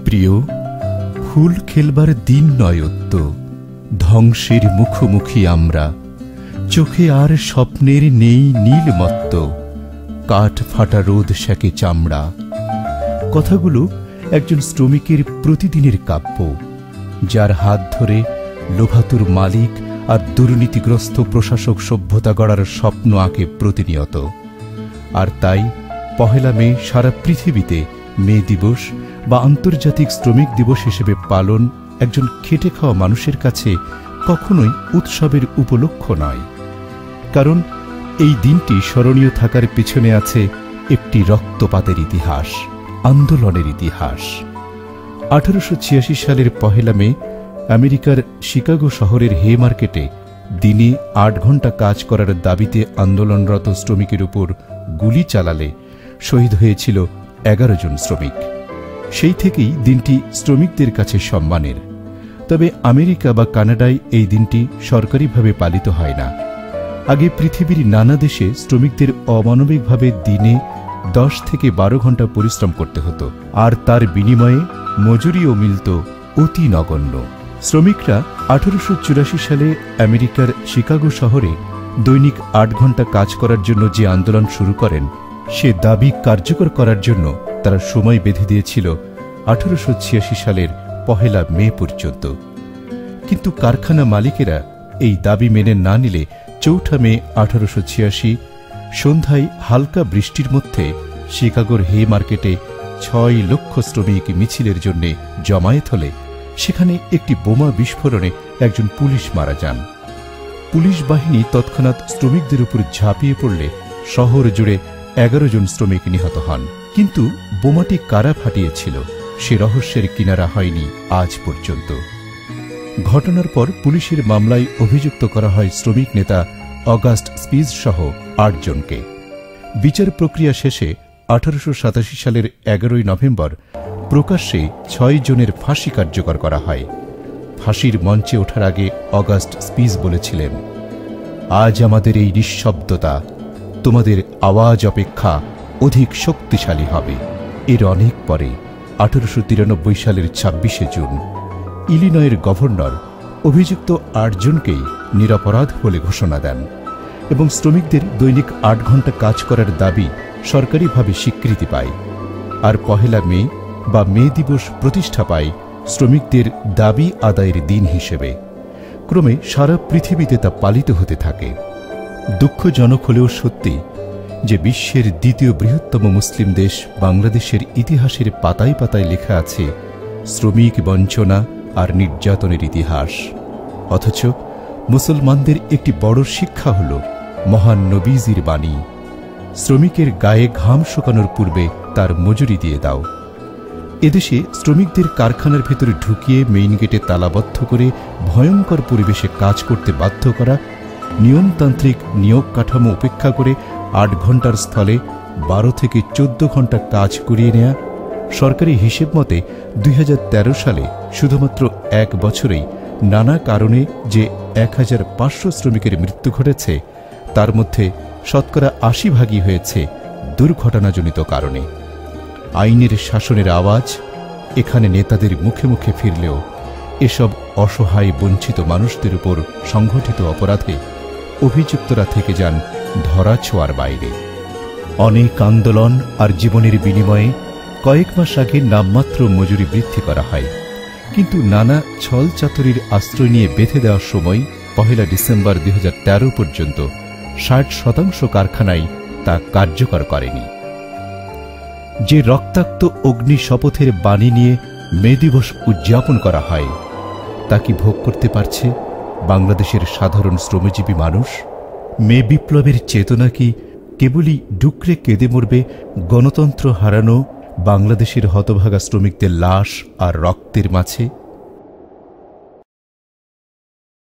প্রিয়, ফুল খেলবার দিন নয়ত্ব, ধ্বংসের মুখোমুখি আমরা, চোখে আর স্বপ্নের নেই নীলমত্ত, কাঠ ফাটা রোদ সেকে চামড়া। কথাগুলো একজন শ্রমিকের প্রতিদিনের কাব্য, যার হাত ধরে লোভাতুর মালিক আর দুর্নীতিগ্রস্ত প্রশাসক সভ্যতা গড়ার স্বপ্ন আঁকে প্রতিনিয়ত। আর তাই ১ মে সারা পৃথিবীতে মে দিবস বা আন্তর্জাতিক শ্রমিক দিবস হিসেবে পালন একজন খেটে খাওয়া মানুষের কাছে কখনোই উৎসবের উপলক্ষ নয়। কারণ এই দিনটি স্মরণীয় থাকার পিছনে আছে একটি রক্তপাতের ইতিহাস, আন্দোলনের ইতিহাস। ১৮৮৬ সালের ১ মে আমেরিকার শিকাগো শহরের হে মার্কেটে দিনে ৮ ঘণ্টা কাজ করার দাবিতে আন্দোলনরত শ্রমিকের উপর গুলি চালালে শহীদ হয়েছিল ১১ জন শ্রমিক। সেই থেকেই দিনটি শ্রমিকদের কাছে সম্মানের। তবে আমেরিকা বা কানাডায় এই দিনটি সরকারিভাবে পালিত হয় না। আগে পৃথিবীর নানা দেশে শ্রমিকদের অমানবিকভাবে দিনে ১০ থেকে ১২ ঘণ্টা পরিশ্রম করতে হতো, আর তার বিনিময়ে মজুরিও মিলত অতি নগণ্য। শ্রমিকরা ১৮৮৪ সালে আমেরিকার শিকাগো শহরে দৈনিক ৮ ঘণ্টা কাজ করার জন্য যে আন্দোলন শুরু করেন, সে দাবি কার্যকর করার জন্য তারা সময় বেঁধে দিয়েছিল ১৮৮৬ সালের ১ মে পর্যন্ত। কিন্তু কারখানা মালিকেরা এই দাবি মেনে না নিলে ৪ মে ১৮৮৬ সন্ধ্যায় হালকা বৃষ্টির মধ্যে শিকাগোর হে মার্কেটে ৬ লক্ষ শ্রমিক মিছিলের জন্য জমায়েত হলে সেখানে একটি বোমা বিস্ফোরণে একজন পুলিশ মারা যান। পুলিশ বাহিনী তৎক্ষণাৎ শ্রমিকদের উপর ঝাঁপিয়ে পড়লে শহর জুড়ে ১১ জন শ্রমিক নিহত হন। কিন্তু বোমাটি কারা ফাটিয়েছিল সে রহস্যের কিনারা হয়নি আজ পর্যন্ত। ঘটনার পর পুলিশের মামলায় অভিযুক্ত করা হয় শ্রমিক নেতা অগাস্ট স্পিজ সহ ৮ জনকে। বিচার প্রক্রিয়া শেষে ১৮৮৭ সালের ১১ নভেম্বর প্রকাশ্যে ৬ জনের ফাঁসি কার্যকর করা হয়। ফাঁসির মঞ্চে ওঠার আগে অগাস্ট স্পিজ বলেছিলেন, আজ আমাদের এই নিঃশব্দতা তোমাদের আওয়াজ অপেক্ষা অধিক শক্তিশালী হবে। এর অনেক পরে ১৮৯৩ সালের ২৬শে জুন ইলিনয়ের গভর্নর অভিযুক্ত ৮ জনকেই নিরপরাধ বলে ঘোষণা দেন এবং শ্রমিকদের দৈনিক ৮ ঘণ্টা কাজ করার দাবি সরকারিভাবে স্বীকৃতি পায়। আর ১ মে বা মে দিবস প্রতিষ্ঠা পায় শ্রমিকদের দাবি আদায়ের দিন হিসেবে। ক্রমে সারা পৃথিবীতে তা পালিত হতে থাকে। দুঃখজনক হলেও সত্যি যে বিশ্বের দ্বিতীয় বৃহত্তম মুসলিম দেশ বাংলাদেশের ইতিহাসের পাতায় পাতায় লেখা আছে শ্রমিক বঞ্চনা আর নির্যাতনের ইতিহাস। অথচ মুসলমানদের একটি বড় শিক্ষা হল মহান নবীজির বাণী, শ্রমিকের গায়ে ঘাম শুকানোর পূর্বে তার মজুরি দিয়ে দাও। এদেশে শ্রমিকদের কারখানার ভেতরে ঢুকিয়ে মেইন গেটে তালাবদ্ধ করে ভয়ঙ্কর পরিবেশে কাজ করতে বাধ্য করা, নিয়মতান্ত্রিক নিয়োগ কাঠামো উপেক্ষা করে ৮ ঘণ্টার স্থলে ১২ থেকে ১৪ ঘণ্টা কাজ করিয়ে নেয়া, সরকারি হিসেব মতে ২০১৩ সালে শুধুমাত্র ১ বছরেই নানা কারণে যে ১৫০০ শ্রমিকের মৃত্যু ঘটেছে, তার মধ্যে শতকরা ৮০ ভাগই হয়েছে দুর্ঘটনাজনিত কারণে। আইনের শাসনের আওয়াজ এখানে নেতাদের মুখে মুখে ফিরলেও এসব অসহায় বঞ্চিত মানুষদের উপর সংঘটিত অপরাধে অভিযুক্তরা থেকে যান ধরাছোঁয়ার বাইরে। অনেক আন্দোলন আর জীবনের বিনিময়ে কয়েক মাস আগে নামমাত্র মজুরি বৃদ্ধি করা হয়, কিন্তু নানা ছলচাতুরির আশ্রয় নিয়ে বেঁধে দেওয়ার সময় ১ ডিসেম্বর ২০১৩ পর্যন্ত ৬০% কারখানায় তা কার্যকর করেনি। যে রক্তাক্ত অগ্নি শপথের বাণী নিয়ে মে দিবস উদযাপন করা হয়, তা কি ভোগ করতে পারছে বাংলাদেশের সাধারণ শ্রমজীবী মানুষ? মে বিপ্লবের চেতনা কি কেবলই ডুকরে কেঁদে মরবে গণতন্ত্র হারানো বাংলাদেশের হতভাগা শ্রমিকদের লাশ আর রক্তের মাঝে?